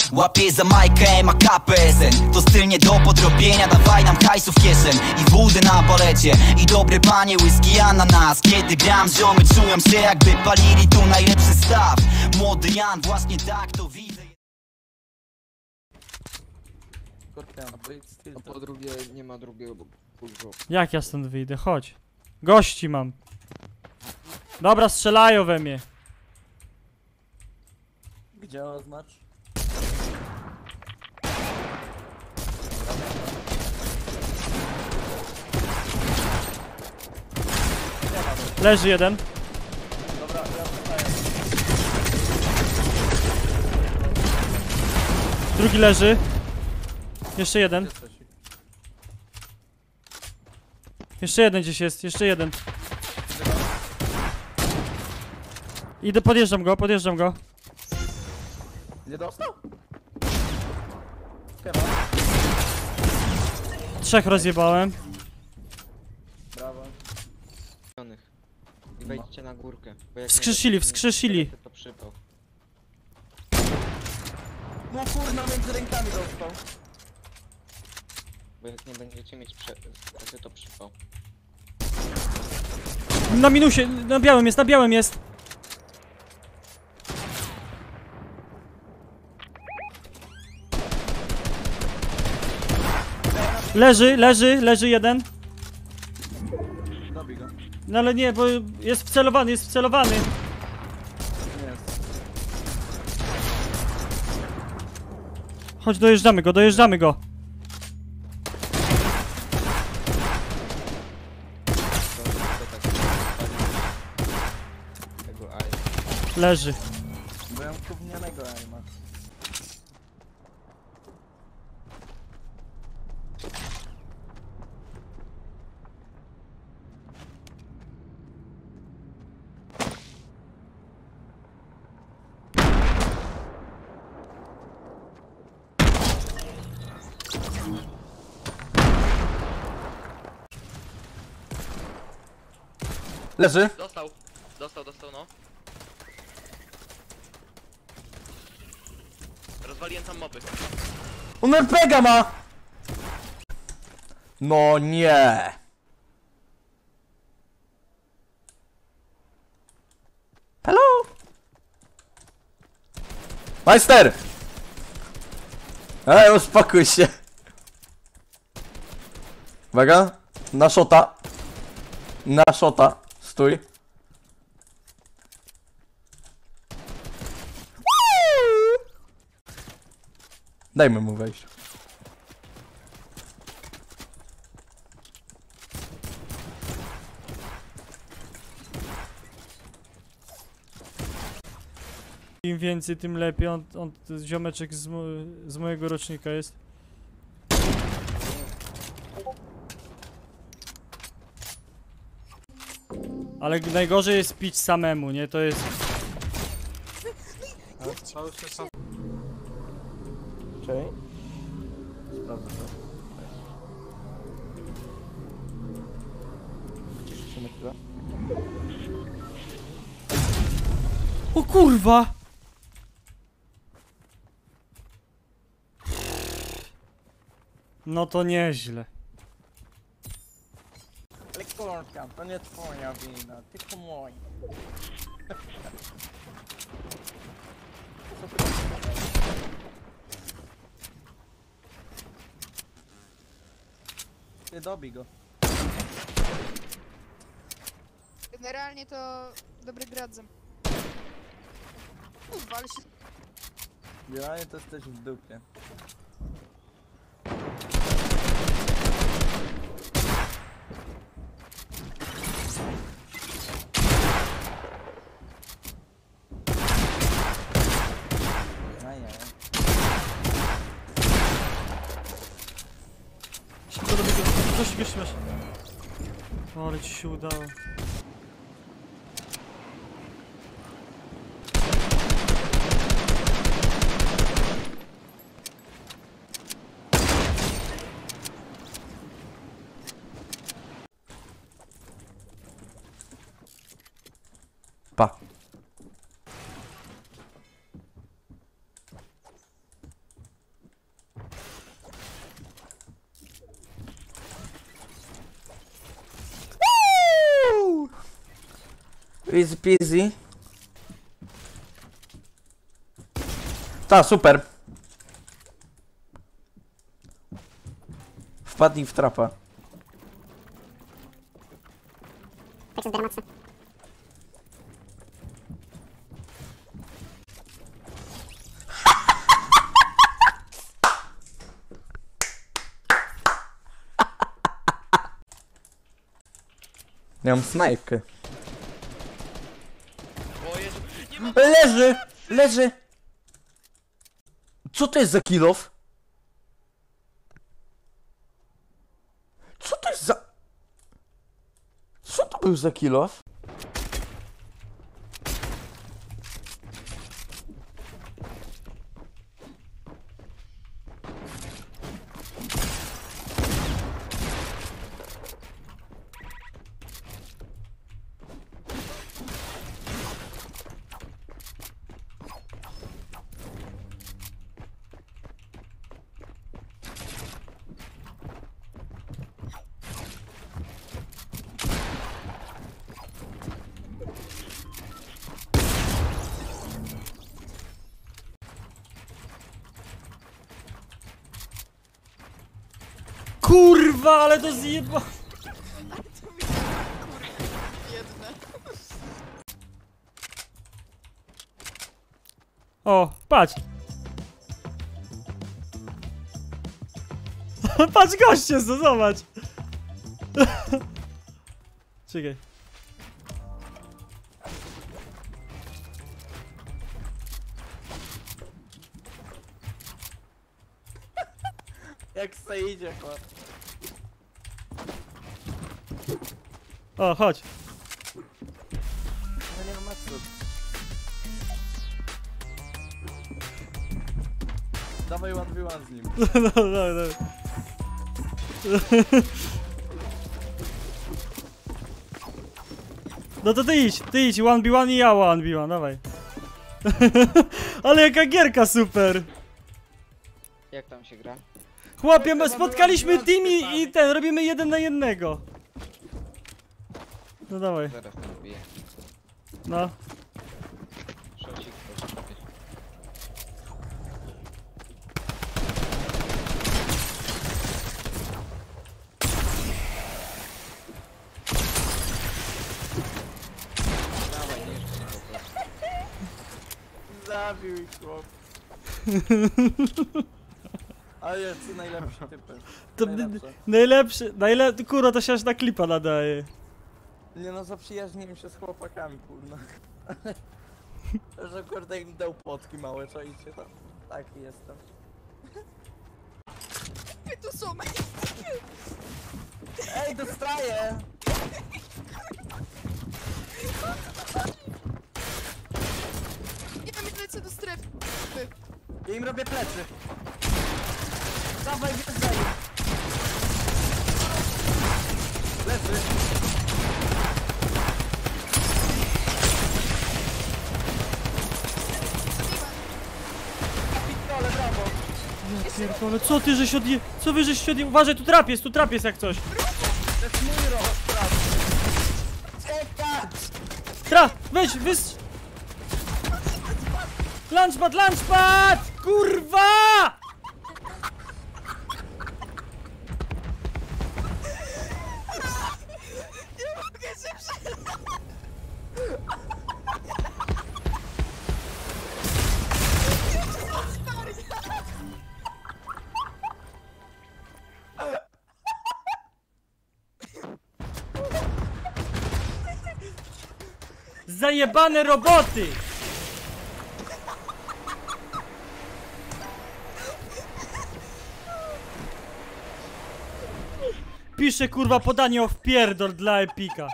Łapię za Majkę, ma KPSN. To styl nie do podrobienia, dawaj nam hajsu w kieszeń. I wódę na balecie, i dobre panie whisky ananas. Kiedy gram, ziomy czują się jakby palili tu najlepszy staw. Młody Jan, właśnie tak to widzę. A po drugie nie ma drugiego, bo kurwa. Jak ja stąd wyjdę? Chodź. Gości mam. Dobra, strzelają we mnie. Gdzie oznacz? Leży jeden. Dobra, ja zostaję. Drugi leży. Jeszcze jeden. Jeszcze jeden gdzieś jest, jeszcze jeden. Idę, podjeżdżam go. Nie dostał? Trzech rozjebałem. Brawo. I wejdźcie na górkę. Bo jak Wskrzesili. to przypał. No kurna, między rękami dostał. Bo jak nie będziecie mieć to przypał. Na minusie, na białym jest. Leży jeden. Dobij go. No ale nie, bo jest wcelowany. Jest. Chodź, dojeżdżamy go. Tego aj. Leży. Bo ja mam gównianego aima. Leży. Dostał, no. Rozwaliłem tam moby. On RPGa ma! No nie. Hello? Majster! Ej, uspokój się. Uwaga. Na szota. Stój. Dajmy mu wejść. Im więcej, tym lepiej. On ziomeczek z mojego rocznika jest. Ale najgorzej jest pić samemu, nie? To jest... Czekaj. Sprawdzę to. Ciszę na chwilę. O kurwa! No to nieźle. Ale kurka, to nie twoja wina, tylko moja. Ty dobij go. Generalnie to dobry gradzem. Kurwa, ale się... Generalnie to jesteś w dupie. Szybko do biegu. Coś masz. O, ale ci się udało. Pa. Easy peasy. Ta, super. Wpadnij w trapa. Ja mam snajpkę. O Jezu, nie ma... Leży! Leży! Co to jest za kill off? Co to jest za... Co to był za kill off? Kurwa, ale to zjeba... Jedne. O, patrz. Patrz goście, co zobacz. Czekaj. Jak se idzie, chłop. O, chodź. No nie ma cud. Dawaj 1v1 z nim. No, no. No to ty idź, 1v1 i ja 1v1, dawaj. Ale jaka gierka super. Jak tam się gra? Chłopie, my spotkaliśmy team i ten, robimy 1 na 1. No dawaj, Zaraz tam wbiję. no. Szocik, proszę. Dawaj, nie jeszcze po prostu. Zabił ich, chłop. Ale jest najlepszy typy. To najlepszy, kurwa, to się aż na klipa nadaje. Nie no, zaprzyjaźniłem się z chłopakami, kurna. Że kurde im dał potki małe, czaicie tam. Taki jestem. Ty tu są. Ej, dostaję! Nie wiem, lecę do strefy. Ja im robię plecy. Dawaj, wjeżdżaj! Leży. Pitole, brawo! Ja pierdolę, co ty żeś co wy żeś uważaj, tu trap jest jak coś. To jest mój roch, prawo. Czekać! Weź, Launchpad! Kurwa! Zajebane roboty! Pisze kurwa podanie o wpierdol dla Epika.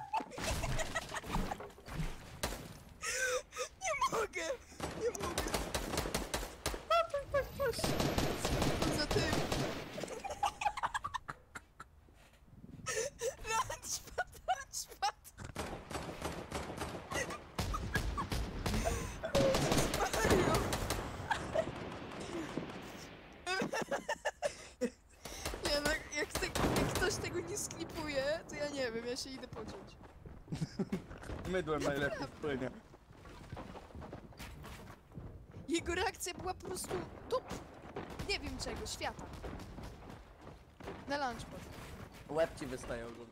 Nie mogę. Za tym. Launchpad. Mario. Nie no, jak ktoś tego nie sklipuje, to ja nie wiem, ja się idę pociąć. mydłem najlepiej wpłynie. Jego reakcja była po prostu top. Nie wiem czego, świata. Na lunchpad. Łeb ci wystaje ogólnie.